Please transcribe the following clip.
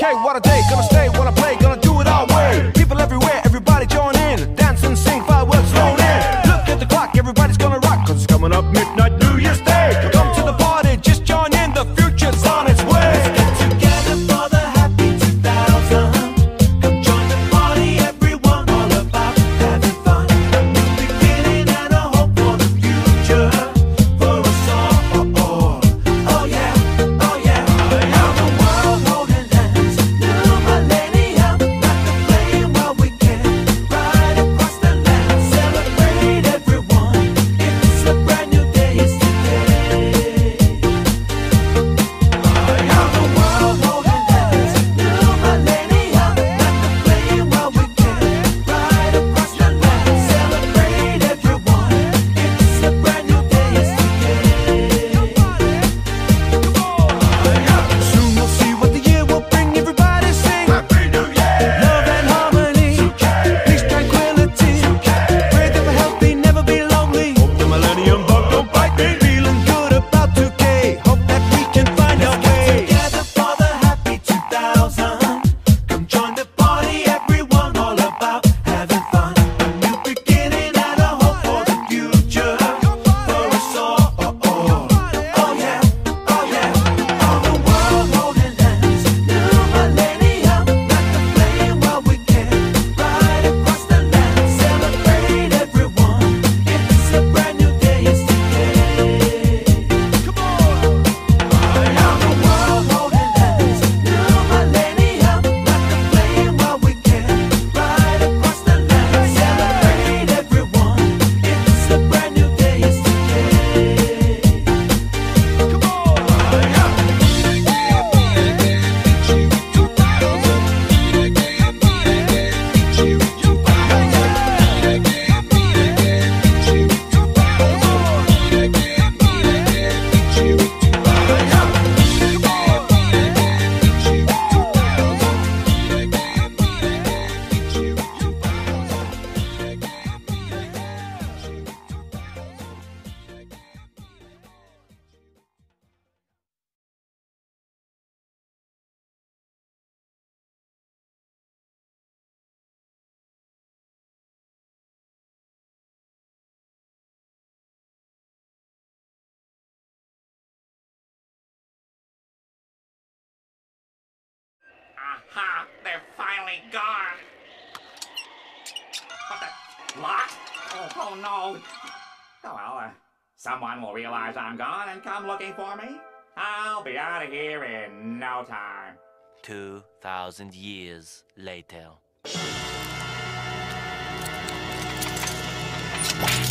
2K, what a day, gonna stay, wanna play, gonna do it our way. People everywhere, everybody join in, dance and sing, fireworks thrown in. Look at the clock, everybody's gonna rock, cause it's coming up midnight New Year's Day. Come to the party, just join in, the future's on its way. Let's get together for the happy 2000. Come join the party, everyone, all about having fun. A new beginning and a hope for the future, for us all. Oh yeah, oh yeah. Now the world holding hands, new millennium. Like the flame while we can, right across the land. Celebrate everyone, it's a brand new day, it's today. Now the world holding hands, new millennium. Like the flame while we can, right across the land. Celebrate everyone, it's a brand new day, it's today. Soon we'll see what the year will bring, everybody sing. Happy New Year! Love and harmony, peace, tranquility. Pray that we're healthy, never be lonely. Hope the millennium bug don't bite me. Feeling good about 2K, hope that we can find our way. Together for the happy 2000. Come join the party, everyone, all about having fun. A new beginning and a hope for the future, for us all. Oh yeah, oh yeah. All the world holding hands, new millennium. Like the flame while we can, right across the land. Celebrate everyone, it's a brand new day, it's today. Now the world holding hands, new millennium. Like the flame while we can, right across the land. Celebrate everyone, it's a brand new day, it's today. Aha! They're finally gone! What the? Locked? Oh no! Oh well, someone will realize I'm gone and come looking for me. I'll be out of here in no time. 2,000 years later.